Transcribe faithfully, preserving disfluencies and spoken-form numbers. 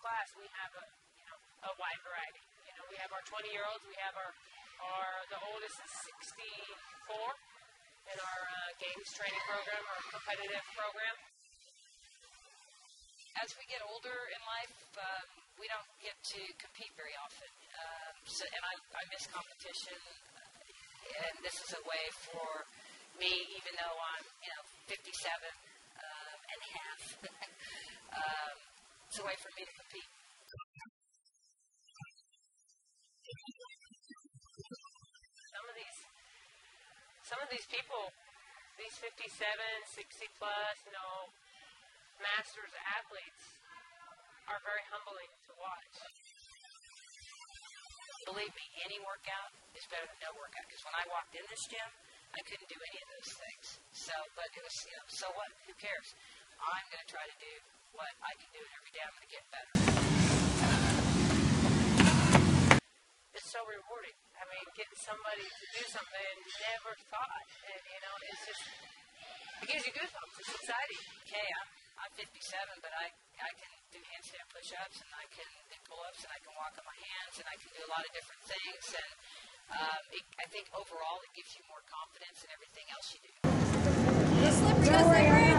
class, we have a, you know, a wide variety. You know, we have our twenty-year-olds, we have our, our, the oldest is sixty-four in our uh, games training program, our competitive program. As we get older in life, um, we don't get to compete very often. Um, so, and I, I miss competition, and this is a way for me, even though I'm, you know, fifty-seven um, and a half, um, it's a way for me to compete. Some of these, some of these people, these fifty-seven, sixty plus, you know, masters athletes are very humbling to watch. Believe me, any workout is better than no workout. Because when I walked in this gym, I couldn't do any of those things. So, but it was, you know, so what? Who cares? I'm going to try to do what I can do, and every day I'm going to get better. It's so rewarding. I mean, getting somebody to do something they never thought, and you know, it's just, it gives you goosebumps. It's exciting. Okay, I'm, I'm fifty-seven, but I, I can do handstand push-ups, and I can do pull-ups, and I can walk on my hands, and I can do a lot of different things, and um, it, I think overall it gives you more confidence in everything else you do. Go slippery, go slippery!